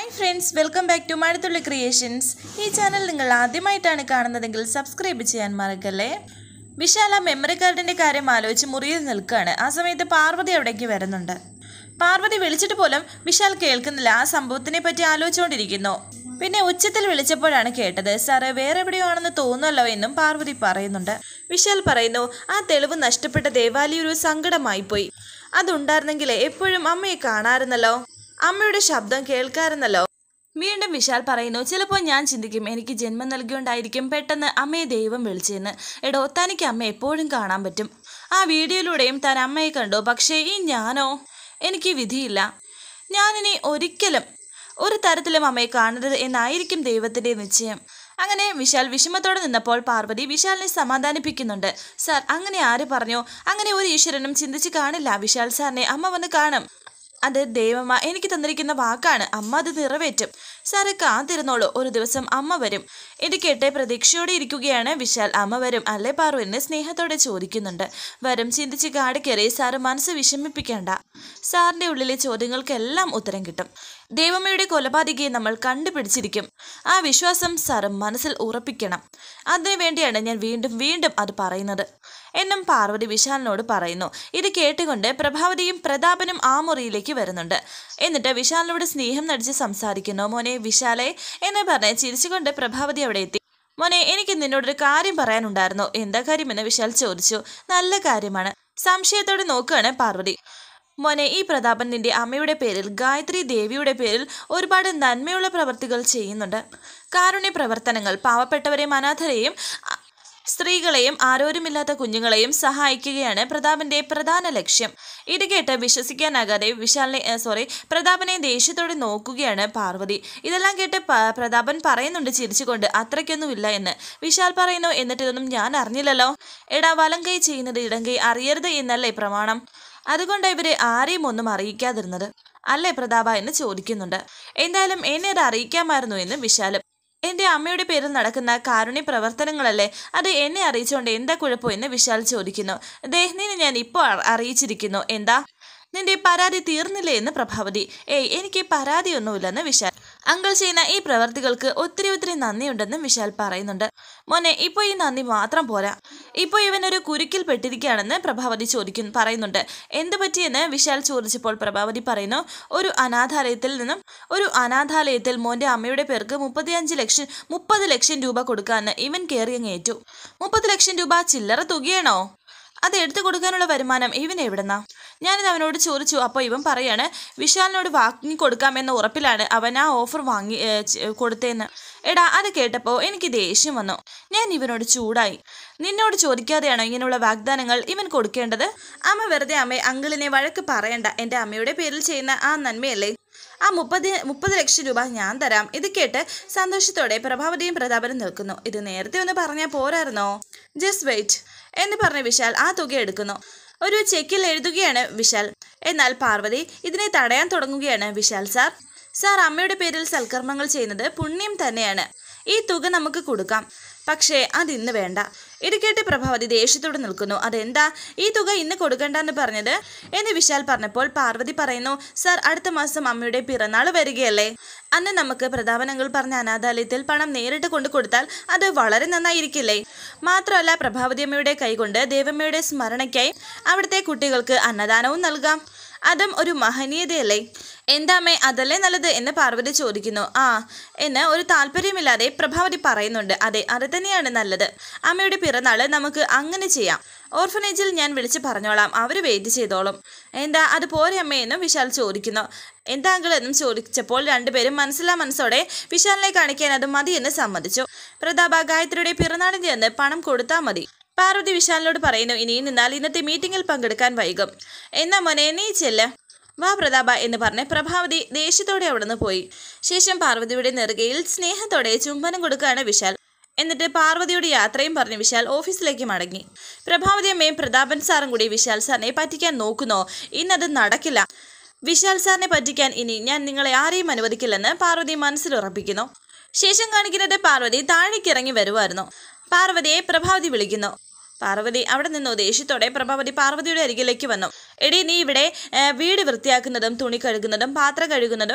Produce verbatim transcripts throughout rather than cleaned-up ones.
Hi friends, welcome back to Mazhathulli creations. ഈ channel നിങ്ങൾ ആദ്യമായിട്ടാണ് കാണുന്നതെങ്കിൽ സബ്സ്ക്രൈബ് ചെയ്യാൻ മറക്കല്ലേ. വിശാൽ ആ മെമ്മറി കാർഡിൻ്റെ കാര്യം ആലോചിച്ച് മുറിയിൽ നിൽക്കുകയാണ്. ആ സമയത്ത് പാർവതി അവിടേക്ക് വരുന്നുണ്ട്. പാർവതി വിളിച്ചിട്ട് പോലും വിശാൽ കേൾക്കുന്നില്ല. ആ സംഭവത്തിനെ പറ്റി ആലോചിച്ചുകൊണ്ടിരിക്കുന്നു. പിന്നെ ഉച്ചത്തിൽ വിളിച്ചപ്പോഴാണ് കേട്ടത്. സാറ് വേറെ എവിടെയോ ആണെന്ന് തോന്നുമല്ലോ എന്നും പാർവതി പറയുന്നുണ്ട്. വിശാൽ പറയുന്നു, ആ തെളിവ് നഷ്ടപ്പെട്ട ദേവാലി ഒരു സങ്കടമായിപ്പോയി. അതുണ്ടായിരുന്നെങ്കിൽ എപ്പോഴും അമ്മയെ കാണാറുന്നല്ലോ, അമ്മയുടെ ശബ്ദം കേൾക്കാറുന്നല്ലോ. വീണ്ടും വിശാൽ പറയുന്നു, ചിലപ്പോൾ ഞാൻ ചിന്തിക്കും എനിക്ക് ജന്മം നൽകിയോണ്ടായിരിക്കും പെട്ടെന്ന് അമ്മയെ ദൈവം വിളിച്ചെന്ന്. എടോ, തനിക്ക് അമ്മ എപ്പോഴും കാണാൻ പറ്റും. ആ വീഡിയോയിലൂടെയും താൻ അമ്മയെ കണ്ടു. പക്ഷേ ഈ ഞാനോ, എനിക്ക് വിധിയില്ല. ഞാനിനി ഒരിക്കലും ഒരു തരത്തിലും അമ്മയെ കാണരുത് എന്നായിരിക്കും ദൈവത്തിൻ്റെ നിശ്ചയം. അങ്ങനെ വിശാൽ വിഷമത്തോടെ നിന്നപ്പോൾ പാർവതി വിശാലിനെ സമാധാനിപ്പിക്കുന്നുണ്ട്. സാർ, അങ്ങനെ ആര് പറഞ്ഞു? അങ്ങനെ ഒരു ഈശ്വരനും ചിന്തിച്ച് കാണില്ല. വിശാൽ സാറിനെ അമ്മ വന്ന് കാണും. അത് ദൈവമ്മ എനിക്ക് തന്നിരിക്കുന്ന വാക്കാണ്. അമ്മ അത് നിറവേറ്റും. സാറ് കാത്തിരുന്നോളൂ, ഒരു ദിവസം അമ്മ വരും. ഇത് കേട്ട് പ്രതീക്ഷയോടെ ഇരിക്കുകയാണ് വിശാൽ. അമ്മ വരും അല്ലേ പാറു എന്ന് സ്നേഹത്തോടെ ചോദിക്കുന്നുണ്ട്. വരും, ചിന്തിച്ച് കാട് കയറി. സാറ് മനസ്സ് വിഷമിപ്പിക്കേണ്ട. സാറിൻ്റെ ഉള്ളിലെ ചോദ്യങ്ങൾക്കെല്ലാം ഉത്തരം കിട്ടും. ദൈവമ്മയുടെ കൊലപാതകയെ നമ്മൾ കണ്ടുപിടിച്ചിരിക്കും. ആ വിശ്വാസം സാറ് മനസ്സിൽ ഉറപ്പിക്കണം. അതിനു വേണ്ടിയാണ് ഞാൻ വീണ്ടും വീണ്ടും അത് പറയുന്നത് എന്നും പാർവതി വിശാലിനോട് പറയുന്നു. ഇത് കേട്ടുകൊണ്ട് പ്രഭാവതിയും പ്രതാപനും ആ മുറിയിലേക്ക് വരുന്നുണ്ട്. എന്നിട്ട് വിശാലിനോട് സ്നേഹം നടിച്ച് സംസാരിക്കുന്നു. മോനെ വിശാലെ എന്ന് പറഞ്ഞ് ചിരിച്ചുകൊണ്ട് പ്രഭാവതി അവിടെ എത്തി. മോനെ, എനിക്ക് നിന്നോടൊരു കാര്യം പറയാനുണ്ടായിരുന്നു. എന്താ കാര്യമെന്ന് വിശാൽ ചോദിച്ചു. നല്ല കാര്യമാണ്. സംശയത്തോടെ നോക്കുകയാണ് പാർവതി. മോനെ, ഈ പ്രതാപൻ നിന്റെ അമ്മയുടെ പേരിൽ, ഗായത്രി ദേവിയുടെ പേരിൽ ഒരുപാട് നന്മയുള്ള പ്രവർത്തികൾ ചെയ്യുന്നുണ്ട്. കാരുണ്യ പ്രവർത്തനങ്ങൾ, പാവപ്പെട്ടവരെയും അനാഥരെയും സ്ത്രീകളെയും ആരോരുമില്ലാത്ത കുഞ്ഞുങ്ങളെയും സഹായിക്കുകയാണ് പ്രതാപന്റെ പ്രധാന ലക്ഷ്യം. ഇത് കേട്ട് വിശ്വസിക്കാനാകാതെ വിശാലിനെ സോറി പ്രതാപനെ ദേഷ്യത്തോടെ നോക്കുകയാണ് പാർവതി. ഇതെല്ലാം കേട്ട് പ്രതാപൻ പറയുന്നുണ്ട് ചിരിച്ചുകൊണ്ട്, അത്രയ്ക്കൊന്നുമില്ല എന്ന്. വിശാൽ പറയുന്നു, എന്നിട്ട് ഇതൊന്നും ഞാൻ അറിഞ്ഞില്ലല്ലോ. എടാ, വലം കൈ ചെയ്യുന്നത് ഇടം കൈ അറിയരുത് എന്നല്ലേ പ്രമാണം? അതുകൊണ്ട് ഇവര് ആരെയും ഒന്നും അറിയിക്കാതിരുന്നത് അല്ലേ പ്രതാപ എന്ന് ചോദിക്കുന്നുണ്ട്. എന്തായാലും എന്നെ അത് അറിയിക്കാമായിരുന്നു എന്ന് വിശാലും. എൻ്റെ അമ്മയുടെ പേരിൽ നടക്കുന്ന കാരുണ്യ പ്രവർത്തനങ്ങളല്ലേ, അത് എന്നെ അറിയിച്ചുകൊണ്ട് എന്താ കുഴപ്പം എന്ന് വിശാൽ ചോദിക്കുന്നു. ദേ, നിന്നെ ഞാൻ ഇപ്പോൾ അറിയിച്ചിരിക്കുന്നു. എന്താ, നിന്റെ പരാതി തീർന്നില്ലേ എന്ന് പ്രഭാവതി. ഏയ്, എനിക്ക് പരാതിയൊന്നുമില്ലെന്ന് വിശാൽ. അങ്കിൾ ചെയ്യുന്ന ഈ പ്രവർത്തികൾക്ക് ഒത്തിരി ഒത്തിരി നന്ദിയുണ്ടെന്നും വിശാൽ പറയുന്നുണ്ട്. മോനെ, ഇപ്പോൾ ഈ നന്ദി മാത്രം പോരാ. ഇപ്പോൾ ഇവനൊരു കുരുക്കിൽ പെട്ടിരിക്കുകയാണെന്ന് പ്രഭാവതി ചോദിക്കുന്നു പറയുന്നുണ്ട്. എന്ത് പറ്റിയെന്ന് വിശാൽ ചോദിച്ചപ്പോൾ പ്രഭാവതി പറയുന്നു, ഒരു അനാഥാലയത്തിൽ നിന്നും ഒരു അനാഥാലയത്തിൽ മോൻ്റെ അമ്മയുടെ പേർക്ക് മുപ്പത്തിയഞ്ച് ലക്ഷം മുപ്പത് ലക്ഷം രൂപ കൊടുക്കാമെന്ന് ഇവൻ കയറിയങ്ങേറ്റു. മുപ്പത് ലക്ഷം രൂപ ചില്ലറ തുകയാണോ? അത് എടുത്തു കൊടുക്കാനുള്ള വരുമാനം ഇവൻ എവിടെന്നാ? ഞാനിത് അവനോട് ചോദിച്ചു. അപ്പോൾ ഇവൻ പറയാണ്, വിശാലിനോട് വാങ്ങി കൊടുക്കാമെന്ന ഉറപ്പിലാണ് അവൻ ആ ഓഫർ വാങ്ങി കൊടുത്തേന്ന്. എടാ, അത് കേട്ടപ്പോൾ എനിക്ക് ദേഷ്യം വന്നു. ഞാൻ ഇവനോട് ചൂടായി. നിന്നോട് ചോദിക്കാതെയാണോ ഇങ്ങനെയുള്ള വാഗ്ദാനങ്ങൾ ഇവൻ കൊടുക്കേണ്ടത്? അമ്മ വെറുതെ അമ്മയെ അങ്കിളിനെ വഴക്ക് പറയണ്ട. എൻ്റെ അമ്മയുടെ പേരിൽ ചെയ്യുന്ന ആ നന്മയല്ലേ. ആ മുപ്പത് മുപ്പത് ലക്ഷം രൂപ ഞാൻ തരാം. ഇത് കേട്ട് സന്തോഷത്തോടെ പ്രഭാവതിയും പ്രതാപനും നിൽക്കുന്നു. ഇത് നേരത്തെ ഒന്ന് പറഞ്ഞാൽ പോരായിരുന്നോ? ജസ്റ്റ് വെയിറ്റ് എന്ന് പറഞ്ഞ വിശാൽ ആ തുക എടുക്കുന്നു. ഒരു ചെക്കിൽ എഴുതുകയാണ് വിശാൽ. എന്നാൽ പാർവതി ഇതിനെ തടയാൻ തുടങ്ങുകയാണ്. വിശാൽ സാർ, സാർ അമ്മയുടെ പേരിൽ സൽക്കർമ്മങ്ങൾ ചെയ്യുന്നത് പുണ്യം തന്നെയാണ്. ഈ തുക നമുക്ക് കൊടുക്കാം, പക്ഷേ അതിന്ന് വേണ്ട. ഇത് കേട്ട് പ്രഭാവതി ദേഷ്യത്തോടെ നിൽക്കുന്നു. അതെന്താ ഈ തുക ഇന്ന് കൊടുക്കണ്ടെന്ന് പറഞ്ഞത് എന്ന് വിശാൽ പറഞ്ഞപ്പോൾ പാർവതി പറയുന്നു, സാർ, അടുത്ത മാസം അമ്മയുടെ പിറന്നാൾ വരികയല്ലേ. അന്ന് നമുക്ക് പ്രതാപനങ്ങൾ പറഞ്ഞ അനാഥാലയത്തിൽ പണം നേരിട്ട് കൊണ്ടു കൊടുത്താൽ അത് വളരെ നന്നായിരിക്കില്ലേ? മാത്രമല്ല പ്രഭാവതി അമ്മയുടെ കൈകൊണ്ട് ദേവമ്മയുടെ സ്മരണയ്ക്കായി അവിടുത്തെ കുട്ടികൾക്ക് അന്നദാനവും നൽകാം. അതും ഒരു മഹനീയതയല്ലേ? എന്താമ്മേ, അതല്ലേ നല്ലത് എന്ന് പാർവതി ചോദിക്കുന്നു. ആ എന്ന് ഒരു താല്പര്യമില്ലാതെ പ്രഭാവതി പറയുന്നുണ്ട്. അതെ, അത് തന്നെയാണ് നല്ലത്. അമ്മയുടെ പിറന്നാള് നമുക്ക് അങ്ങനെ ചെയ്യാം. ഓർഫനേജിൽ ഞാൻ വിളിച്ച് പറഞ്ഞോളാം, അവർ വെയിറ്റ് ചെയ്തോളും. എന്താ, അത് പോരെ അമ്മയെന്നും വിശാൽ ചോദിക്കുന്നു. എന്താ അങ്കിൾ എന്നും ചോദിച്ചപ്പോൾ രണ്ടുപേരും മനസ്സിലാ മനസ്സോടെ വിശാലിനെ കാണിക്കാൻ അത് മതിയെന്ന് സമ്മതിച്ചു. പ്രതാപ, ഗായത്രിയുടെ പിറന്നാളിൻ്റെ അന്ന് പണം കൊടുത്താൽ മതി. പാർവതി വിശാലിനോട് പറയുന്നു, ഇനി നിന്നാൽ ഇന്നത്തെ മീറ്റിങ്ങിൽ പങ്കെടുക്കാൻ വൈകും. എന്നാ മോനെ, നീ ചെല്ല്. വാ പ്രതാപ എന്ന് പറഞ്ഞ് പ്രഭാവതി ദേഷ്യത്തോടെ അവിടെ നിന്ന് പോയി. ശേഷം പാർവതിയുടെ നെറുകയിൽ സ്നേഹത്തോടെ ചുംബനം കൊടുക്കുകയാണ് വിശാൽ. എന്നിട്ട് പാർവതിയുടെ യാത്രയും പറഞ്ഞ് വിശാൽ ഓഫീസിലേക്ക് മടങ്ങി. പ്രഭാവതി അമ്മയും പ്രതാപൻ സാറും കൂടി വിശാൽ സാറിനെ പറ്റിക്കാൻ നോക്കുന്നോ? ഇന്നത് നടക്കില്ല. വിശാൽ സാറിനെ പറ്റിക്കാൻ ഇനി ഞാൻ നിങ്ങളെ ആരെയും അനുവദിക്കില്ലെന്ന് പാർവതി മനസ്സിലുറപ്പിക്കുന്നു. ശേഷം കാണിക്കുന്നത് പാർവതി താഴേക്ക് ഇറങ്ങി വരുമായിരുന്നു. പാർവതിയെ പ്രഭാവതി വിളിക്കുന്നു. പാർവതി അവിടെ നിന്നു ദേഷ്യത്തോടെ പ്രഭാവതി പാർവതിയുടെ അരികിലേക്ക് വന്നു. എടി, നീ ഇവിടെ വീട് വൃത്തിയാക്കുന്നതും തുണി കഴുകുന്നതും പാത്രം കഴുകുന്നതും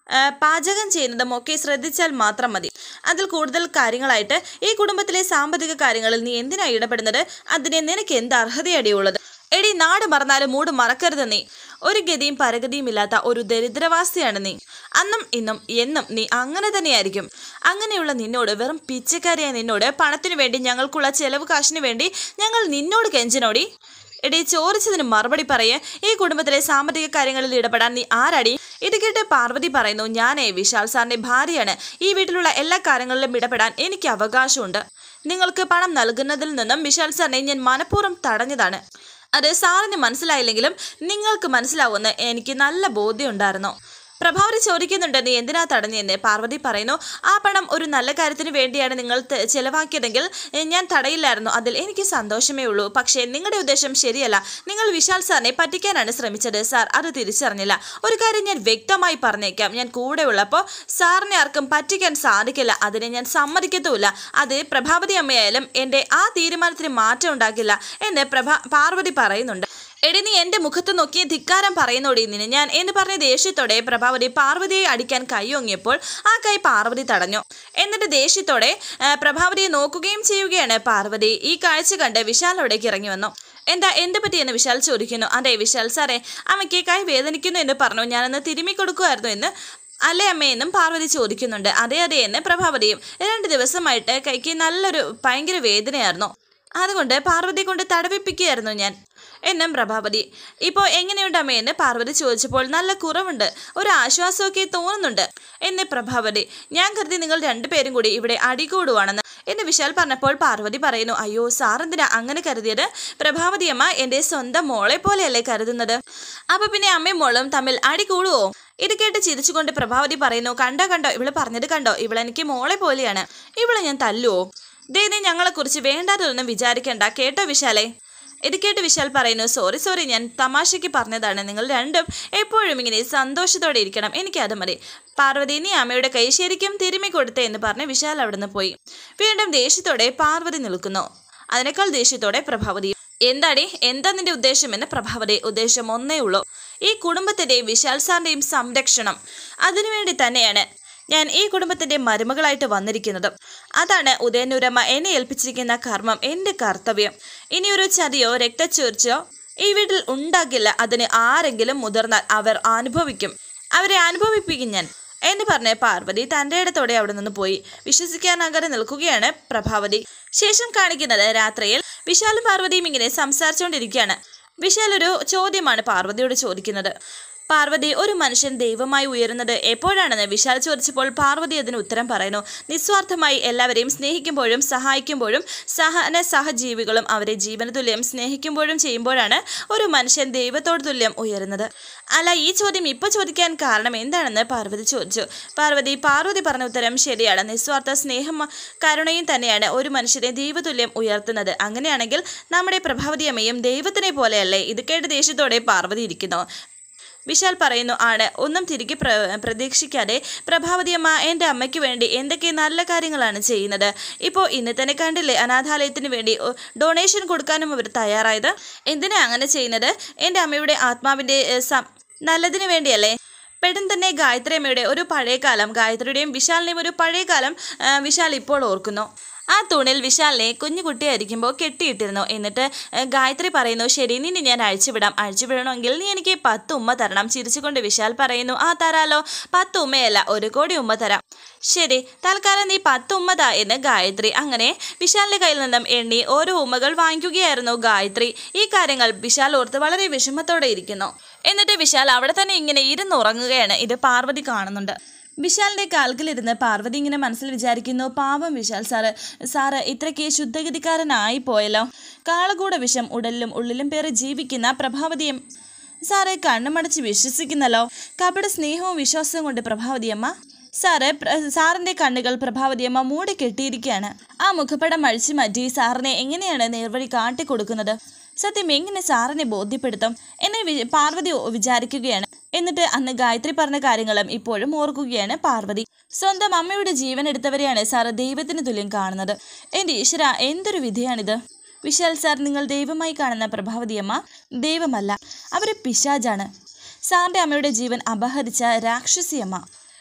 പാചകം ചെയ്യുന്നതും ഒക്കെ ശ്രദ്ധിച്ചാൽ മാത്രം മതി. അതിൽ കൂടുതൽ കാര്യങ്ങളായിട്ട് ഈ കുടുംബത്തിലെ സാമ്പത്തിക കാര്യങ്ങളിൽ നീ എന്തിനാ ഇടപെടുന്നത്? അതിനെ നിനക്ക് എന്ത് അർഹതയടിയുള്ളത്? എടി, നാട് മറന്നാലും മൂട് മറക്കരുത്. നീ ഒരു ഗതിയും പരഗതിയും ഇല്ലാത്ത ഒരു ദരിദ്രവാസിയാണ് നീ. അന്നും ഇന്നും എന്നും നീ അങ്ങനെ തന്നെയായിരിക്കും. അങ്ങനെയുള്ള നിന്നോട്, വെറും പിച്ചക്കാരിയായ നിന്നോട്, പണത്തിനു വേണ്ടി, ഞങ്ങൾക്കുള്ള ചെലവ് കാശിനു വേണ്ടി ഞങ്ങൾ നിന്നോട് കെഞ്ചനോടി? എടി, ചോദിച്ചതിന് മറുപടി പറയേ. ഈ കുടുംബത്തിലെ സാമ്പത്തിക കാര്യങ്ങളിൽ ഇടപെടാൻ നീ ആരാടി? ഇത് കേട്ട് പാർവതി പറയുന്നു, ഞാനേ വിശാൽ സാറിന്റെ ഭാര്യയാണ്. ഈ വീട്ടിലുള്ള എല്ലാ കാര്യങ്ങളിലും ഇടപെടാൻ എനിക്ക് അവകാശമുണ്ട്. നിങ്ങൾക്ക് പണം നൽകുന്നതിൽ നിന്നും വിശാൽ സാറിനെ ഞാൻ മനഃപൂർവ്വം തടഞ്ഞതാണ്. അത് സാറിന് മനസ്സിലായില്ലെങ്കിലും നിങ്ങൾക്ക് മനസ്സിലാവുമെന്ന് എനിക്ക് നല്ല ബോധ്യമുണ്ടായിരുന്നു. പ്രഭാവതി ചോദിക്കുന്നുണ്ട്, നീ എന്തിനാ തടഞ്ഞെന്ന്. പാർവതി പറയുന്നു, ആ പണം ഒരു നല്ല കാര്യത്തിന് വേണ്ടിയാണ് നിങ്ങൾ ചെലവാക്കിയതെങ്കിൽ ഞാൻ തടയില്ലായിരുന്നു. അതിൽ എനിക്ക് സന്തോഷമേ ഉള്ളൂ. പക്ഷേ നിങ്ങളുടെ ഉദ്ദേശം ശരിയല്ല. നിങ്ങൾ വിശാൽ സാറിനെ പറ്റിക്കാനാണ് ശ്രമിച്ചത്. സാർ അത് തിരിച്ചറിഞ്ഞില്ല. ഒരു കാര്യം ഞാൻ വ്യക്തമായി പറഞ്ഞേക്കാം, ഞാൻ കൂടെ ഉള്ളപ്പോൾ സാറിനെ ആർക്കും പറ്റിക്കാൻ സാധിക്കില്ല. അതിനെ ഞാൻ സമ്മതിക്കത്തുമില്ല. അത് പ്രഭാവതി അമ്മയായാലും എൻ്റെ ആ തീരുമാനത്തിന് മാറ്റം ഉണ്ടാക്കില്ല എന്ന് പ്രഭാ പാർവതി പറയുന്നുണ്ട്. എടി, നീ എൻ്റെ മുഖത്ത് നോക്കി ധിക്കാരം പറയുന്നോടി നിന്നെ ഞാൻ എന്ന് പറഞ്ഞ ദേഷ്യത്തോടെ പ്രഭാവതി പാർവതിയെ അടിക്കാൻ കൈയൊങ്ങിയപ്പോൾ ആ കൈ പാർവതി തടഞ്ഞു. എന്നിട്ട് ദേഷ്യത്തോടെ പ്രഭാവതിയെ നോക്കുകയും ചെയ്യുകയാണ് പാർവതി. ഈ കാഴ്ച കണ്ട് വിശാൽ അവിടേക്ക് ഇറങ്ങി വന്നു. എന്താ, എന്ത് പറ്റിയെന്ന് വിശാൽ ചോദിക്കുന്നു. അതെ വിശാൽ സാറേ, അമ്മയ്ക്ക് കൈ വേദനിക്കുന്നു എന്ന് പറഞ്ഞു. ഞാനന്ന് തിരുമ്മി കൊടുക്കുമായിരുന്നു എന്ന് അല്ലേ അമ്മയെന്നും പാർവതി ചോദിക്കുന്നുണ്ട്. അതെ അതെ എന്ന് പ്രഭാവതിയും. രണ്ട് ദിവസമായിട്ട് കൈക്ക് നല്ലൊരു ഭയങ്കര വേദനയായിരുന്നു. അതുകൊണ്ട് പാർവതി കൊണ്ട് തടവിപ്പിക്കുകയായിരുന്നു ഞാൻ എന്നും പ്രഭാവതി. ഇപ്പോൾ എങ്ങനെയുണ്ട് അമ്മയെന്ന് പാർവതി ചോദിച്ചപ്പോൾ നല്ല കുറവുണ്ട്, ഒരു ആശ്വാസമൊക്കെ തോന്നുന്നുണ്ട് എന്ന് പ്രഭാവതി. ഞാൻ കരുതി നിങ്ങൾ രണ്ടുപേരും കൂടി ഇവിടെ അടികൂടുവാണെന്ന് എന്ന് വിശാൽ പറഞ്ഞപ്പോൾ പാർവതി പറയുന്നു, അയ്യോ സാർ എന്തിനാ അങ്ങനെ കരുതിയത്? പ്രഭാവതി അമ്മ എൻ്റെ സ്വന്തം മോളെ പോലെയല്ലേ കരുതുന്നത്. അപ്പൊ പിന്നെ അമ്മയും മോളും തമ്മിൽ അടികൂടുവോ? ഇത് കേട്ട് ചിരിച്ചുകൊണ്ട് പ്രഭാവതി പറയുന്നു, കണ്ടോ കണ്ടോ ഇവള് പറഞ്ഞത് കണ്ടോ, ഇവളെനിക്ക് മോളെ പോലെയാണ്. ഇവളെ ഞാൻ തല്ലുവോ? ദേദേ, ഞങ്ങളെക്കുറിച്ച് വേണ്ടാതൊന്നും വിചാരിക്കണ്ട കേട്ടോ വിശാലേ. ഇത് കേട്ട് വിശാൽ പറയുന്നു, സോറി സോറി ഞാൻ തമാശയ്ക്ക് പറഞ്ഞതാണ്. നിങ്ങൾ രണ്ടും എപ്പോഴും ഇങ്ങനെ സന്തോഷത്തോടെ ഇരിക്കണം, എനിക്കത് മതി. പാർവതി, നീ അമ്മയുടെ കൈ ശരിക്കും തിരുമ്മി കൊടുത്തേ എന്ന് പറഞ്ഞ് വിശാൽ അവിടുന്ന് പോയി. വീണ്ടും ദേഷ്യത്തോടെ പാർവതി നിൽക്കുന്നു. അതിനേക്കാൾ ദേഷ്യത്തോടെ പ്രഭാവതി. എന്താടി, എന്താ നിന്റെ ഉദ്ദേശം എന്ന് പ്രഭാവതി. ഉദ്ദേശം ഒന്നേ ഉള്ളൂ, ഈ കുടുംബത്തിൻ്റെയും വിശാൽ സാറിൻ്റെയും സംരക്ഷണം. അതിനുവേണ്ടി തന്നെയാണ് ഞാൻ ഈ കുടുംബത്തിന്റെ മരുമകളായിട്ട് വന്നിരിക്കുന്നത്. അതാണ് ഉദയനൂരമ്മ എന്നെ ഏൽപ്പിച്ചിരിക്കുന്ന കർമ്മം, എൻ്റെ കർത്തവ്യം. ഇനിയൊരു ചതിയോ രക്തച്ചൊരിച്ചോ ഈ വീട്ടിൽ ഉണ്ടാകില്ല. അതിന് ആരെങ്കിലും മുതിർന്നാൽ അവർ അനുഭവിക്കും, അവരെ അനുഭവിപ്പിക്കും ഞാൻ എന്ന് പറഞ്ഞ് പാർവതി തൻ്റെ ഇടത്തോടെ അവിടെ നിന്ന് പോയി. വിശ്വസിക്കാനാകാതെ നിൽക്കുകയാണ് പ്രഭാവതി. ശേഷം കാണിക്കുന്നത് രാത്രിയിൽ വിശാലും പാർവതിയും ഇങ്ങനെ സംസാരിച്ചുകൊണ്ടിരിക്കുകയാണ്. വിശാൽ ഒരു ചോദ്യമാണ് പാർവതിയോട് ചോദിക്കുന്നത്. പാർവതി, ഒരു മനുഷ്യൻ ദൈവമായി ഉയരുന്നത് എപ്പോഴാണെന്ന് വിശാൽ ചോദിച്ചപ്പോൾ പാർവതി അതിന് ഉത്തരം പറയുന്നു, നിസ്വാർത്ഥമായി എല്ലാവരെയും സ്നേഹിക്കുമ്പോഴും സഹായിക്കുമ്പോഴും സഹന സഹജീവികളും അവരെ ജീവന തുല്യം സ്നേഹിക്കുമ്പോഴും ചെയ്യുമ്പോഴാണ് ഒരു മനുഷ്യൻ ദൈവത്തോട് തുല്യം ഉയരുന്നത്. അല്ല, ഈ ചോദ്യം ഇപ്പോൾ ചോദിക്കാൻ കാരണം എന്താണെന്ന് പാർവതി ചോദിച്ചു. പാർവതി പാർവതി പറഞ്ഞ ഉത്തരം ശരിയാണ്. നിസ്വാർത്ഥ സ്നേഹം കരുണയും തന്നെയാണ് ഒരു മനുഷ്യനെ ദൈവതുല്യം ഉയർത്തുന്നത്. അങ്ങനെയാണെങ്കിൽ നമ്മുടെ പ്രഭാവതി അമ്മയും ദൈവത്തിനെ പോലെയല്ലേ? ഇത് കേട്ട് ദേഷ്യത്തോടെ പാർവതി ഇരിക്കുന്നു. വിശാൽ പറയുന്നു, ആണ്. ഒന്നും തിരികെ പ്ര പ്രതീക്ഷിക്കാതെ പ്രഭാവതിയമ്മ എൻ്റെ അമ്മയ്ക്ക് വേണ്ടി എന്തൊക്കെ നല്ല കാര്യങ്ങളാണ് ചെയ്യുന്നത്. ഇപ്പോൾ ഇന്ന് തന്നെ കണ്ടില്ലേ, അനാഥാലയത്തിന് വേണ്ടി ഡൊണേഷൻ കൊടുക്കാനും അവർ തയ്യാറായത്. എന്തിനാ അങ്ങനെ ചെയ്യുന്നത്? എൻ്റെ അമ്മയുടെ ആത്മാവിൻ്റെ നല്ലതിന് വേണ്ടിയല്ലേ. പെട്ടെന്ന് തന്നെ ഗായത്രി അമ്മയുടെ ഒരു പഴയകാലം, ഗായത്രിയുടെയും വിശാലിൻ്റെയും ഒരു പഴയകാലം വിശാൽ ഇപ്പോൾ ഓർക്കുന്നു. ആ തൂണിൽ വിശാലിനെ കുഞ്ഞു കുട്ടിയായിരിക്കുമ്പോൾ കെട്ടിയിട്ടിരുന്നു. എന്നിട്ട് ഗായത്രി പറയുന്നു, ശരി നിന്നെ ഞാൻ അഴിച്ചുവിടാം. അഴിച്ചുവിടണമെങ്കിൽ നീ എനിക്ക് പത്ത് ഉമ്മ തരണം. ചിരിച്ചുകൊണ്ട് വിശാൽ പറയുന്നു, ആ തരാലോ. പത്ത് ഉമ്മയല്ല, ഒരു കോടി ഉമ്മ തരാം. ശരി, തൽക്കാലം നീ പത്ത് ഉമ്മ താ എന്ന് ഗായത്രി. അങ്ങനെ വിശാലിൻ്റെ കയ്യിൽ നിന്നും എണ്ണി ഓരോ ഉമ്മകൾ വാങ്ങിക്കുകയായിരുന്നു ഗായത്രി. ഈ കാര്യങ്ങൾ വിശാൽ ഓർത്ത് വളരെ വിഷമത്തോടെ ഇരിക്കുന്നു. എന്നിട്ട് വിശാൽ അവിടെ തന്നെ ഇങ്ങനെ ഇരുന്നുറങ്ങുകയാണ്. ഇത് പാർവതി കാണുന്നുണ്ട്. വിശാലിൻ്റെ കാൽക്കിലിരുന്ന് പാർവതി ഇങ്ങനെ മനസ്സിൽ വിചാരിക്കുന്നു, പാവം വിശാൽ സാറ് സാറ് ഇത്രയ്ക്ക് ശുദ്ധഗതിക്കാരനായി പോയല്ലോ. കാളകൂട വിഷം ഉടലിലും ഉള്ളിലും പേറി ജീവിക്കുന്ന പ്രഭാവതിയും സാറെ കണ്ണുമടച്ച് വിശ്വസിക്കുന്നല്ലോ. കപട സ്നേഹവും വിശ്വാസവും കൊണ്ട് പ്രഭാവതിയമ്മ സാറ് സാറിൻ്റെ കണ്ണുകൾ പ്രഭാവതിയമ്മ മൂടി കെട്ടിയിരിക്കുകയാണ്. ആ മുഖപ്പടം അഴിച്ചു മാറ്റി സാറിനെ എങ്ങനെയാണ് നേർവഴി കാട്ടിക്കൊടുക്കുന്നത്? സത്യം എങ്ങനെ സാറിനെ ബോധ്യപ്പെടുത്തും എന്നെ പാർവതി വിചാരിക്കുകയാണ്. എന്നിട്ട് അന്ന് ഗായത്രി പറഞ്ഞ കാര്യങ്ങളും ഇപ്പോഴും ഓർക്കുകയാണ് പാർവതി. സ്വന്തം അമ്മയുടെ ജീവൻ എടുത്തവരെയാണ് സാറ് ദൈവത്തിന് തുല്യം കാണുന്നത്. എൻ്റെ ഈശ്വര, എന്തൊരു വിധിയാണിത്. വിശാൽ സാർ, നിങ്ങൾ ദൈവമായി കാണുന്ന പ്രഭാവതിയമ്മ ദൈവമല്ല, അവരെ പിശാചാണ്. സാറിൻ്റെ അമ്മയുടെ ജീവൻ അപഹരിച്ച രാക്ഷസിയമ്മ.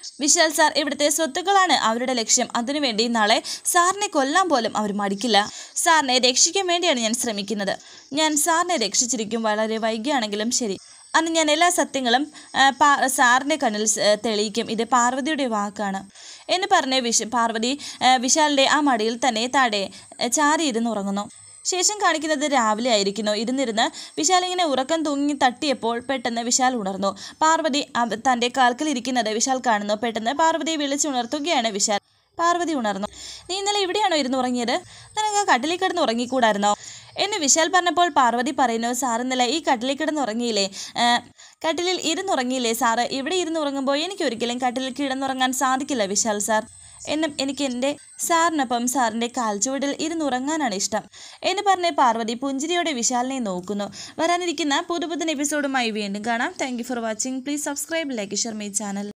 വിശാൽ സാർ ഇവിടുത്തെ സ്വത്തുക്കളാണ് അവരുടെ ലക്ഷ്യം. അതിനുവേണ്ടി നാളെ സാറിനെ കൊല്ലാൻ പോലും അവർ മടിക്കില്ല. സാറിനെ രക്ഷിക്കാൻ വേണ്ടിയാണ് ഞാൻ ശ്രമിക്കുന്നത്. ഞാൻ സാറിനെ രക്ഷിച്ചിരിക്കും, വളരെ വൈകിയാണെങ്കിലും ശരി. അന്ന് ഞാൻ എല്ലാ സത്യങ്ങളും സാറിൻ്റെ കണ്ണിൽ തെളിയിക്കും. ഇത് പാർവതിയുടെ വാക്കാണ് എന്ന് പറഞ്ഞ് വിശ പാർവതി വിശാലിൻ്റെ ആ മടിയിൽ തന്നെ താഴെ ചാരി ഇരുന്ന് ഉറങ്ങുന്നു. ശേഷം കാണിക്കുന്നത് രാവിലെ ആയിരിക്കുന്നു. ഇരുന്നിരുന്ന് വിശാൽ ഇങ്ങനെ ഉറക്കം തൂങ്ങി തട്ടിയപ്പോൾ പെട്ടെന്ന് വിശാൽ ഉണർന്നു. പാർവതി തൻ്റെ കാൽക്കലിരിക്കുന്നത് വിശാൽ കാണുന്നു. പെട്ടെന്ന് പാർവതിയെ വിളിച്ചുണർത്തുകയാണ് വിശാൽ. പാർവതി ഉണർന്നു. നീ ഇന്നലെ ഇവിടെയാണോ ഇരുന്ന് ഉറങ്ങിയത്? നിനക്ക് കട്ടിലിൽ കിടന്ന് ഉറങ്ങിക്കൂടായിരുന്നോ എന്ന് വിശാൽ പറഞ്ഞപ്പോൾ പാർവതി പറയുന്നു, സാർ ഇന്നലെ ഈ കട്ടിലിൽ കിടന്ന് ഉറങ്ങിയില്ലേ? കട്ടിലിൽ ഇരുന്നുറങ്ങിയില്ലേ സാറ്? ഇവിടെ ഇരുന്ന് ഉറങ്ങുമ്പോൾ എനിക്ക് ഒരിക്കലും കട്ടിലിൽ കിടന്നുറങ്ങാൻ സാധിക്കില്ല വിശാൽ സാർ. എന്നും എനിക്ക് എൻ്റെ സാറിനൊപ്പം സാറിൻ്റെ കാൽച്ചുവടിൽ ഇരുന്നുറങ്ങാനാണ് ഇഷ്ടം എന്ന് പറഞ്ഞ് പാർവതി പുഞ്ചിരിയോടെ വിശാലിനെ നോക്കുന്നു. വരാനിരിക്കുന്ന പുതുപുത്തൻ എപ്പിസോഡുമായി വീണ്ടും കാണാം. Thank you for watching. Please subscribe, like, share my channel.